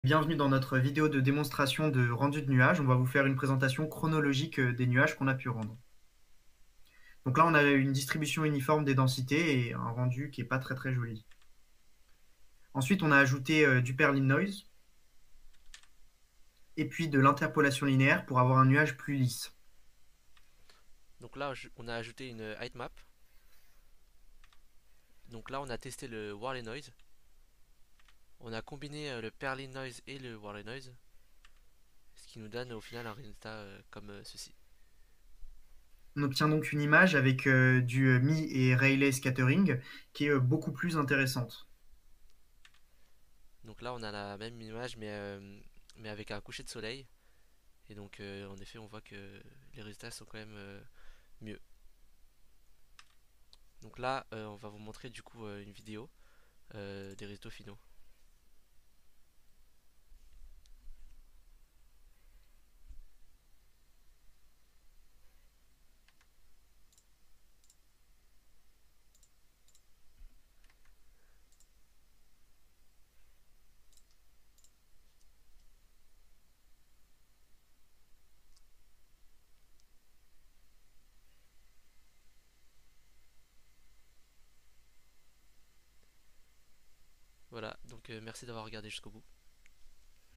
Bienvenue dans notre vidéo de démonstration de rendu de nuages. On va vous faire une présentation chronologique des nuages qu'on a pu rendre. Donc là, on a une distribution uniforme des densités et un rendu qui n'est pas très très joli. Ensuite, on a ajouté du Perlin Noise et puis de l'interpolation linéaire pour avoir un nuage plus lisse. Donc là, on a ajouté une heightmap. Donc là, on a testé le Whirly Noise. On a combiné le Perlin Noise et le Whirly Noise, ce qui nous donne au final un résultat comme ceci. On obtient donc une image avec du Mi et Rayleigh scattering qui est beaucoup plus intéressante. Donc là, on a la même image, mais avec un coucher de soleil. Et donc, en effet, on voit que les résultats sont quand même mieux. Donc là, on va vous montrer du coup une vidéo des résultats finaux. Voilà, donc merci d'avoir regardé jusqu'au bout.